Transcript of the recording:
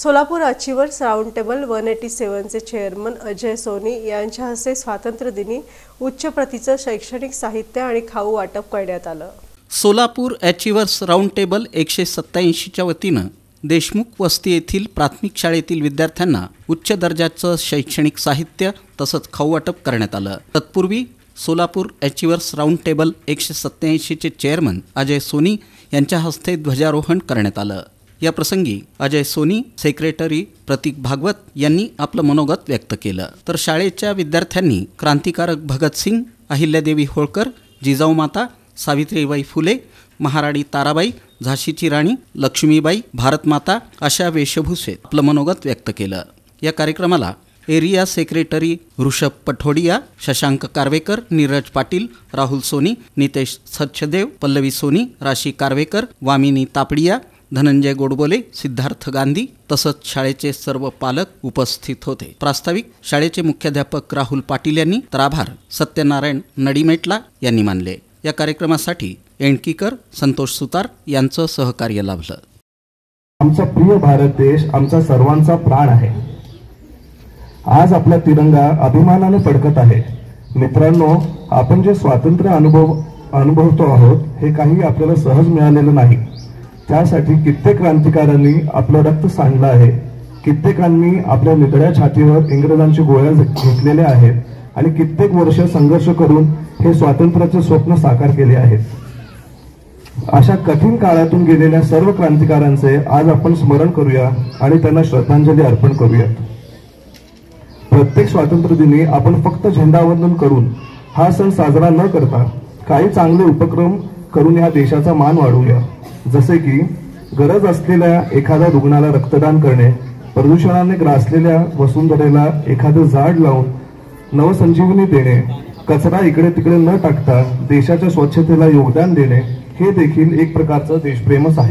Solapur achievers round table 187 चे chairman Ajay Sony यांच्या हस्ते स्वातंत्र्य दिनी उच्च प्रतीचं शैक्षणिक साहित्य आणि खाऊ वाटप करण्यात आलं। सोलापूर अचिव्हर्स राउंड टेबल 187 च्या वतीनं देशमुख वस्ती येथील प्राथमिक शाळेतील विद्यार्थ्यांना उच्च दर्जाचं शैक्षणिक साहित्य तसंच खाऊ वाटप करण्यात आलं। तत्पूर्वी सोलापूर अचिव्हर्स राउंड टेबल 187 चे चेअरमन अजय सोनी यांच्या हस्ते ध्वजारोहण करण्यात आलं। या प्रसंगी अजय सोनी, सेक्रेटरी प्रतीक भागवत यांनी आपलं मनोगत व्यक्त केलं। तर शाळेच्या विद्यार्थ्यांनी क्रांतिकारक भगतसिंग, अहिल्यादेवी होळकर, जिजाऊ माता, सावित्रीबाई फुले, महाराणी ताराबाई, झाशीची राणी लक्ष्मीबाई, भारतमाता अशा वेशभूषेत आपलं मनोगत व्यक्त केलं। या कार्यक्रमाला एरिया सेक्रेटरी ऋषभ पठोडिया, शशांक कारवेकर, नीरज पाटील, राहुल सोनी, नितेश सचदेव, पल्लवी सोनी, राशी कारवेकर, वामिनी तापडिया, धनंजय गोडबोले, सिद्धार्थ गांधी तसंच शाळेचे सर्व पालक उपस्थित होते। प्रास्ताविक शाळेचे मुख्याध्यापक राहुल पाटील यांनी तर आभार सत्यनारायण नडीमेटला यांनी मानले। या कार्यक्रमासाठी एंडकीकर, संतोष सुतार यांचं सहकार्य लाभलं। आमचा प्रिय भारत देश आमचा सर्वांचा प्राण आहे। आज आपला तिरंगा अभिमानाने फडकत आहे। मित्रांनो, आपण जे स्वातंत्र्य अनुभवतो आहोत हे काही आपल्याला सहज मिळालेलं नाही। त्यासाठी कित्येक क्रांतिकारांनी आपलं रक्त सांडलं आहे। कित्येकांनी आपल्या नितळ्या छातीवर इंग्रजांची गोळ्या घेतलेल्या आहेत आणि कित्येक वर्ष संघर्ष करून हे स्वातंत्र्याचे स्वप्न साकार केले आहेत। अशा कठीण काळातून गेलेल्या सर्व क्रांतिकारांचे आज आपण स्मरण करूया आणि त्यांना श्रद्धांजली अर्पण करूया। प्रत्येक स्वातंत्र्य दिनी आपण फक्त झेंडावंदन करून हा सण साजरा न करता काही चांगले उपक्रम करून या देशाचा मान वाढवूया। जसे की गरज असलेल्या एखाद्या रुग्णाला रक्तदान करणे, प्रदूषणाने ग्रासलेल्या वसुंधरेला एखादं झाड लावून नवसंजीवनी देणे, कचरा इकडे तिकडे न टाकता देशाच्या स्वच्छतेला योगदान देणे हे देखील एक प्रकारचं देशप्रेमच आहे।